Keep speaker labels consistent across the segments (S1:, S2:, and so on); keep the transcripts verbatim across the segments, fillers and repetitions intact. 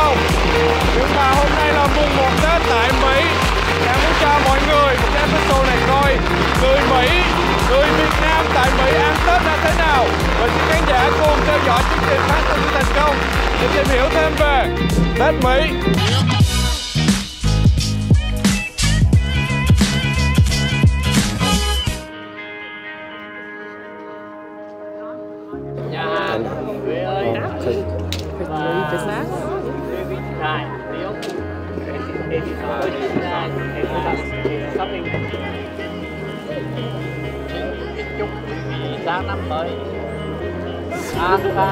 S1: không? Nhưng mà hôm nay là mùng một Tết tại Mỹ. Em muốn cho mọi người một cái episode này coi người Mỹ, người Việt Nam tại Mỹ ăn Tết là thế nào. Và xin khán giả cùng theo dõi chương trình phát thanh thành công để tìm hiểu thêm về Tết Mỹ.
S2: Chúc quý sang năm mới an khang.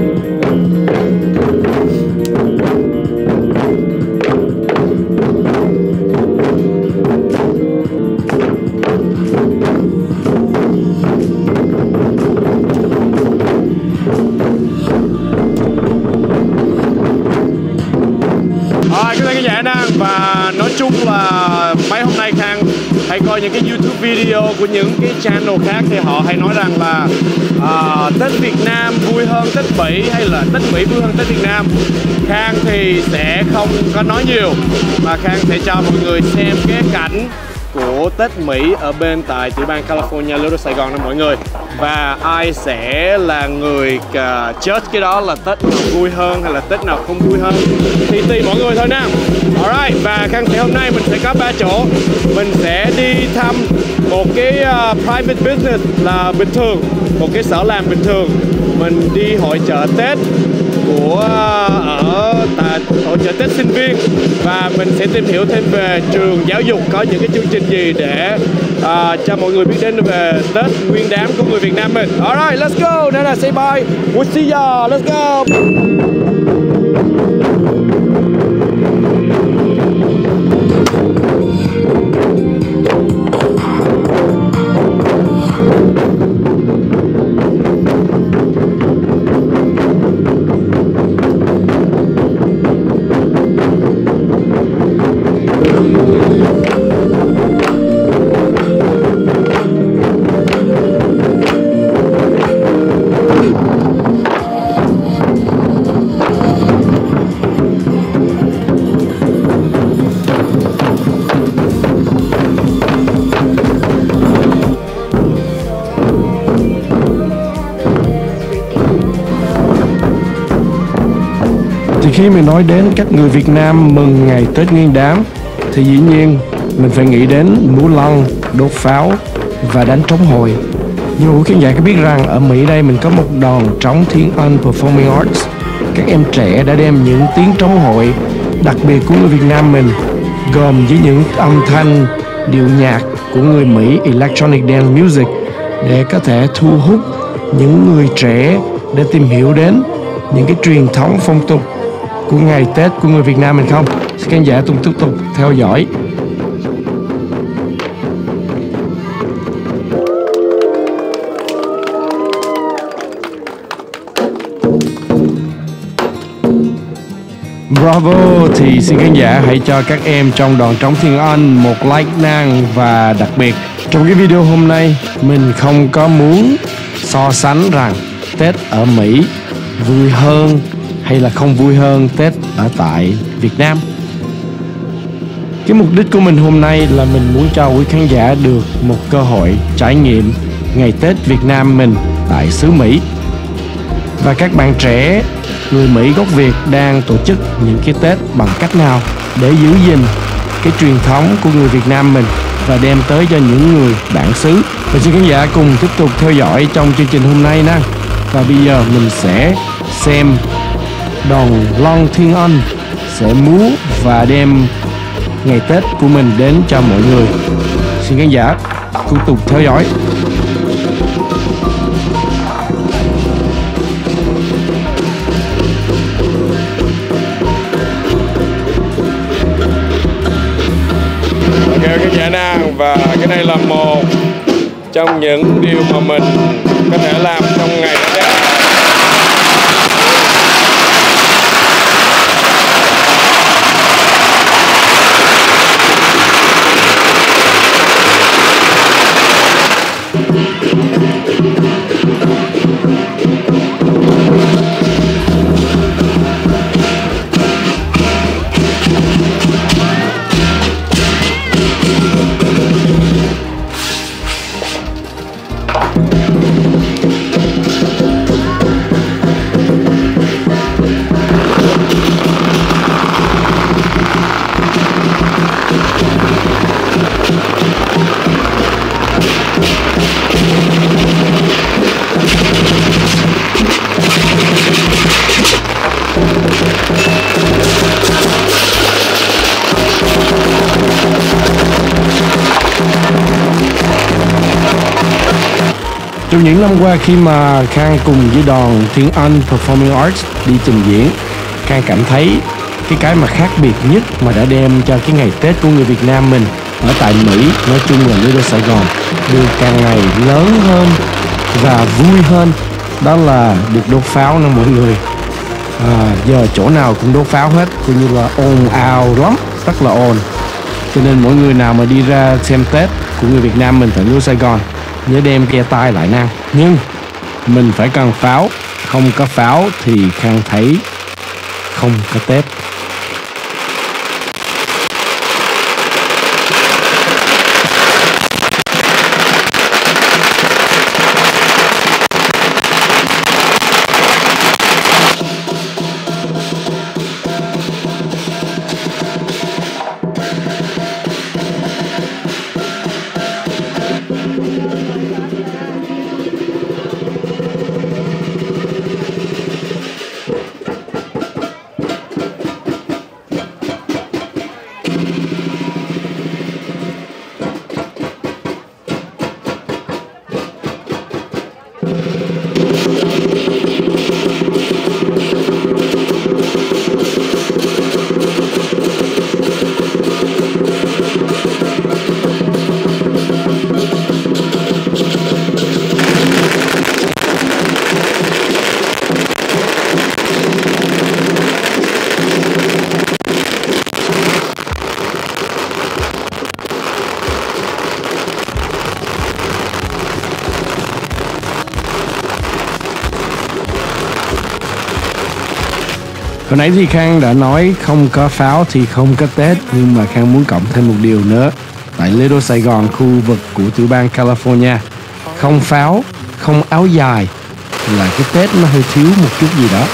S1: Và nói chung là mấy hôm nay Khang hay coi những cái YouTube video của những cái channel khác thì họ hay nói rằng là uh, Tết Việt Nam vui hơn Tết Mỹ hay là Tết Mỹ vui hơn Tết Việt Nam. Khang thì sẽ không có nói nhiều mà Khang sẽ cho mọi người xem cái cảnh của Tết Mỹ ở bên tại tiểu bang California, Little Sài Gòn đó mọi người. Và ai sẽ là người uh, judge cái đó là Tết nào vui hơn hay là Tết nào không vui hơn thì tùy mọi người thôi nha. Alright, và Khang thì hôm nay mình sẽ có ba chỗ. Mình sẽ đi thăm một cái uh, private business là bình thường, một cái sở làm bình thường. Mình đi hội chợ Tết của ở tại hội chợ Tết sinh viên và mình sẽ tìm hiểu thêm về trường giáo dục có những cái chương trình gì để uh, cho mọi người biết đến về Tết Nguyên Đán của người Việt Nam mình. Alright, let's go. Nana, say bye. We'll see y'all. Let's go.
S3: Thì khi mình nói đến các người Việt Nam mừng ngày Tết Nguyên Đán thì dĩ nhiên mình phải nghĩ đến múa lân, đốt pháo và đánh trống hội. Dù khán giả có biết rằng ở Mỹ đây mình có một đoàn trống Thiên Ân Performing Arts. Các em trẻ đã đem những tiếng trống hội đặc biệt của người Việt Nam mình, gồm với những âm thanh điệu nhạc của người Mỹ Electronic Dance Music, để có thể thu hút những người trẻ để tìm hiểu đến những cái truyền thống phong tục của ngày Tết của người Việt Nam mình không? Xin khán giả cùng tiếp tục theo dõi. Bravo! Thì xin khán giả hãy cho các em trong đoàn trống Thiên Ân một like nang. Và đặc biệt trong cái video hôm nay mình không có muốn so sánh rằng Tết ở Mỹ vui hơn hay là không vui hơn Tết ở tại Việt Nam. Cái mục đích của mình hôm nay là mình muốn cho quý khán giả được một cơ hội trải nghiệm ngày Tết Việt Nam mình tại xứ Mỹ. Và các bạn trẻ người Mỹ gốc Việt đang tổ chức những cái Tết bằng cách nào để giữ gìn cái truyền thống của người Việt Nam mình và đem tới cho những người bản xứ. Và xin khán giả cùng tiếp tục theo dõi trong chương trình hôm nay nha. Và bây giờ mình sẽ xem đoàn Long Thiên Ân sẽ múa và đem ngày Tết của mình đến cho mọi người. Xin khán giả tiếp tục theo dõi.
S1: Ok khán giả nào, và cái này là một trong những điều mà mình có thể làm trong ngày Tết.
S3: Trong những năm qua khi mà Khang cùng với đoàn Thiên Anh Performing Arts đi trình diễn, Khang cảm thấy cái cái mà khác biệt nhất mà đã đem cho cái ngày Tết của người Việt Nam mình ở tại Mỹ, nói chung là Little Sài Gòn, được càng ngày lớn hơn và vui hơn, đó là được đốt pháo nè mọi người. À, giờ chỗ nào cũng đốt pháo hết, coi như là ồn ào lắm, rất là ồn. Cho nên mỗi người nào mà đi ra xem Tết của người Việt Nam mình tại Little Sài Gòn nhớ đem ke tai lại năng. Nhưng mình phải cần pháo, không có pháo thì Khang thấy không có Tết. Hồi nãy thì Khang đã nói không có pháo thì không có Tết, nhưng mà Khang muốn cộng thêm một điều nữa. Tại Little Sài Gòn, khu vực của tiểu bang California, không pháo, không áo dài là cái Tết nó hơi thiếu một chút gì đó.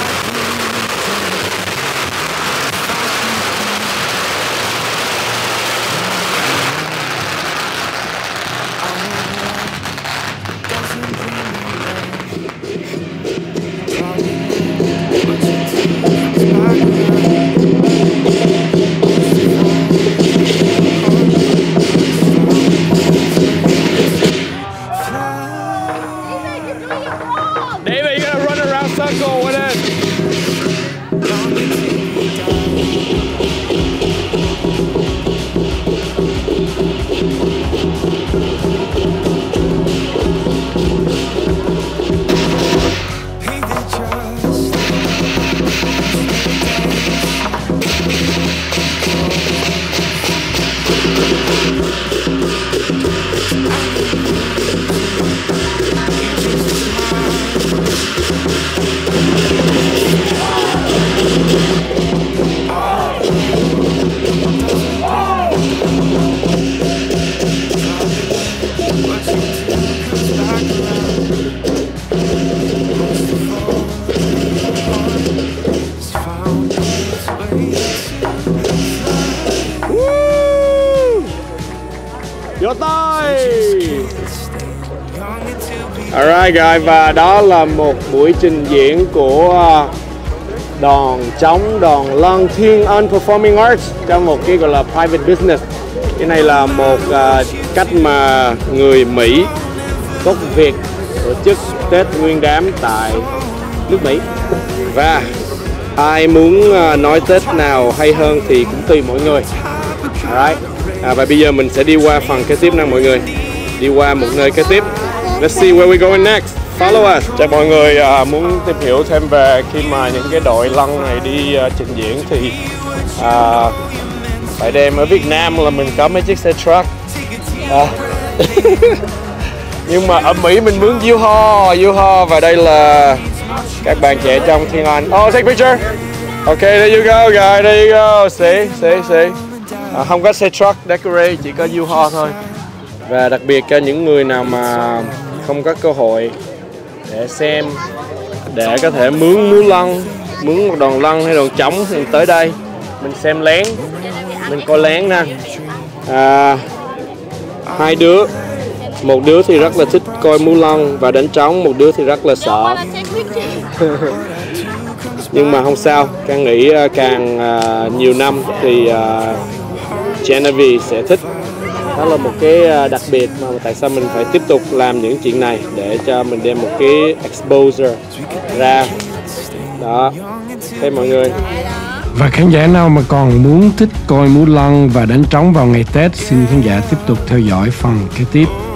S1: David, you gotta run around circle with it. Vô tay. Alright guys, và đó là một buổi trình diễn của đoàn trống, đoàn Lân Thiên Anh Performing Arts trong một cái gọi là private business. Cái này là một uh, cách mà người Mỹ gốc Việt tổ chức Tết Nguyên Đán tại nước Mỹ. Và ai muốn uh, nói Tết nào hay hơn thì cũng tùy mỗi người. Alright. À, và bây giờ mình sẽ đi qua phần kế tiếp nè mọi người. Đi qua một nơi kế tiếp. Let's see where we going next. Follow us. Cho mọi người uh, muốn tìm hiểu thêm về khi mà những cái đội lân này đi uh, trình diễn thì uh, phải đem ở Việt Nam là mình có mấy chiếc xe truck. Uh, nhưng mà ở Mỹ mình mướn U-Haul, U-Haul và đây là các bạn trẻ trong Thiên Anh. Oh, take picture. Okay, there you go guys, there you go. See, see, see. À, không có xe truck decorate, chỉ có U-Haul thôi. Và đặc biệt cho những người nào mà không có cơ hội để xem, để có thể mướn múa lân, mướn một đoàn lân hay đoàn trống thì tới đây mình xem lén, mình coi lén nè. À, hai đứa, một đứa thì rất là thích coi múa lân và đánh trống, một đứa thì rất là sợ. Nhưng mà không sao, càng nghĩ càng uh, nhiều năm thì uh, Genevieve sẽ thích. Đó là một cái đặc biệt mà tại sao mình phải tiếp tục làm những chuyện này, để cho mình đem một cái exposure ra. Đó, thế mọi người.
S3: Và khán giả nào mà còn muốn thích coi múa lân và đánh trống vào ngày Tết, xin khán giả tiếp tục theo dõi phần kế tiếp.